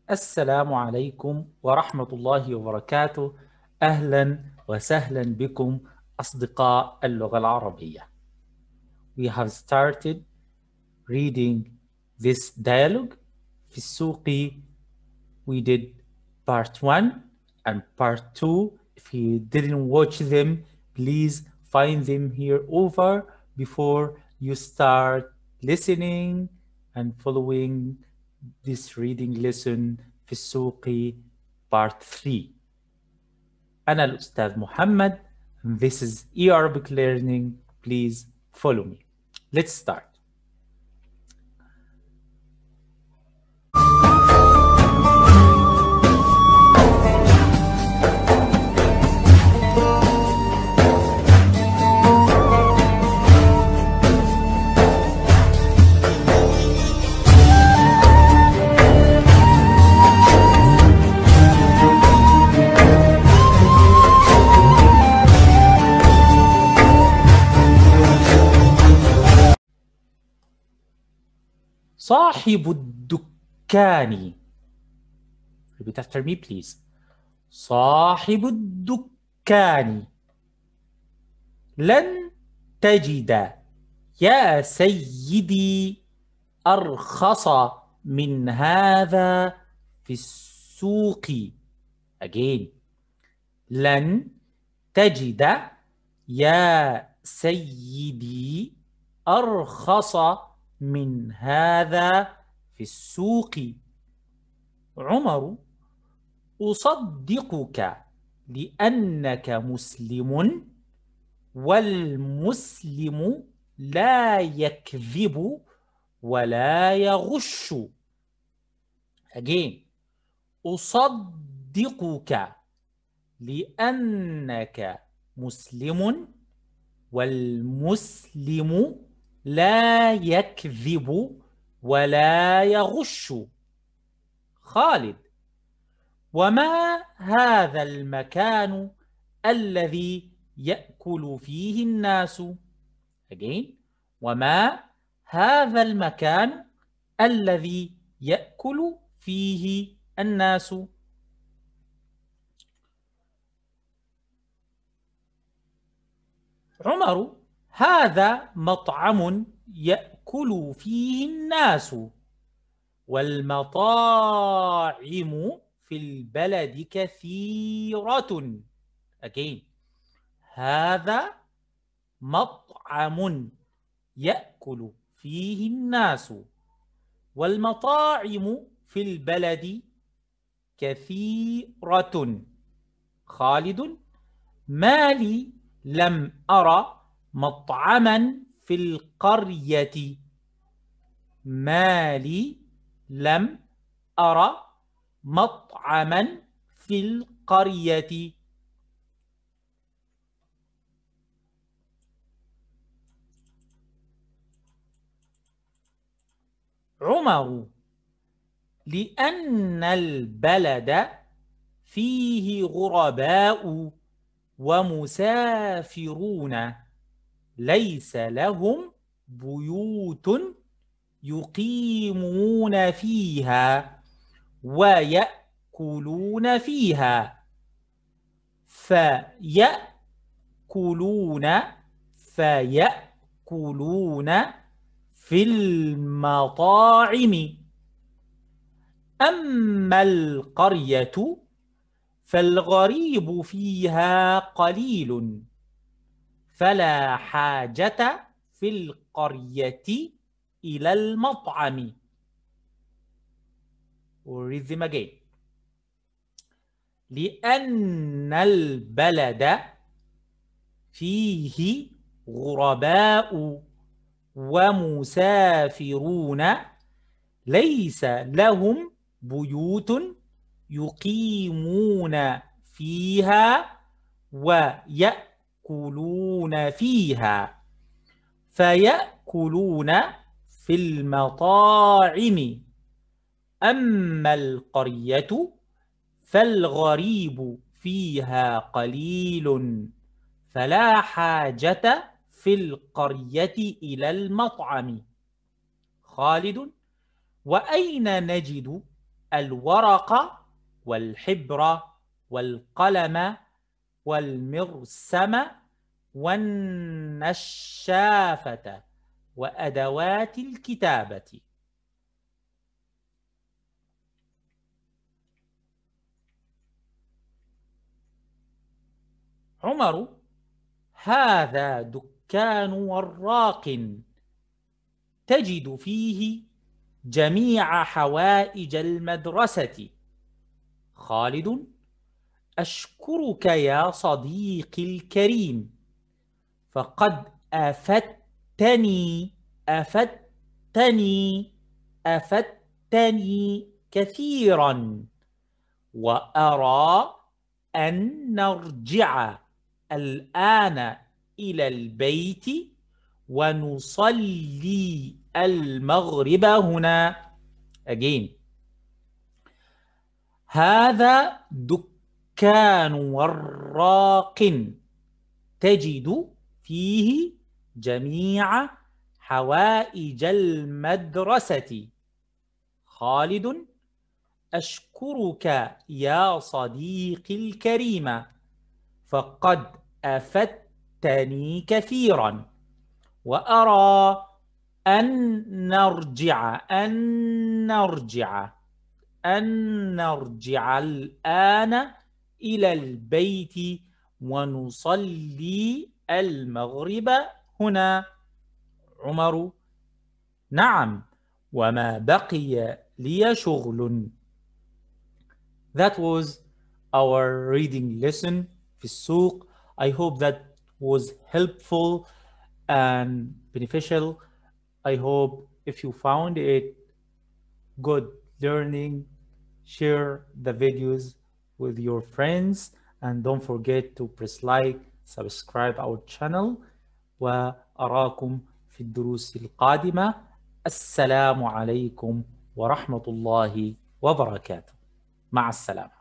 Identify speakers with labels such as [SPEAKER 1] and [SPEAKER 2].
[SPEAKER 1] السلام عليكم ورحمة الله وبركاته. أهلا وسهلا بكم أصدقاء اللغة العربية. We have started reading this dialogue في السوق. We did part 1 and part 2. If you didn't watch them, please find them here over before you start listening and following this reading lesson في السوق part 3. أنا الأستاذ محمد and this is Arabic learning. Please follow me. Let's start. صاحب الدكان. Repeat after me please. صاحب الدكان. لن تجد يا سيدي أرخص من هذا في السوق. Again. لن تجد يا سيدي أرخص من هذا في السوق. عمر، أصدقك لأنك مسلم، والمسلم لا يكذب ولا يغش. Again. أصدقك لأنك مسلم، والمسلم لا يكذب ولا يغش. خالد، وما هذا المكان الذي يأكل فيه الناس؟ Again. وما هذا المكان الذي يأكل فيه الناس؟ عمر، هذا مطعم يأكل فيه الناس، والمطاعم في البلد كثيرة. Again. هذا مطعم يأكل فيه الناس، والمطاعم في البلد كثيرة. خالد، ما لي لم أرى مطعما في القرية. ما لي لم أرى مطعما في القرية. عمر، لأن البلد فيه غرباء ومسافرون ليس لهم بيوت يقيمون فيها ويأكلون فيها. فيأكلون في المطاعم. أما القرية فالغريب فيها قليل، فلا حاجة في القرية إلى المطعم. وريزم again. لأن البلد فيه غرباء ومسافرون ليس لهم بيوت يقيمون فيها ويأكلون فيها. فيأكلون في المطاعم. أما القرية فالغريب فيها قليل، فلا حاجة في القرية إلى المطعم. خالد، وأين نجد الورق والحبر والقلم والمرسم والنشافة وأدوات الكتابة. عمر: هذا دكان وراق تجد فيه جميع حوائج المدرسة. خالد: أشكرك يا صديقي الكريم، فقد أفدتني كثيرا، وأرى أن نرجع الآن إلى البيت ونصلي المغرب هنا. Again. هذا دكان وراق تجد فيه جميع حوائج المدرسة. خالد: أشكرك يا صديقي الكريم، فقد أفدتني كثيرا، وأرى أن نرجع الآن إلى البيت ونصلي المغرب هنا. عمر: نعم، وما بقي لي شغل. That was our reading lesson في السوق. I hope that was helpful and beneficial. I hope if you found it good learning, share the videos with your friends, and don't forget to press like, subscribe our channel, وأراكم في الدروس القادمة. السلام عليكم ورحمة الله وبركاته. مع السلامة.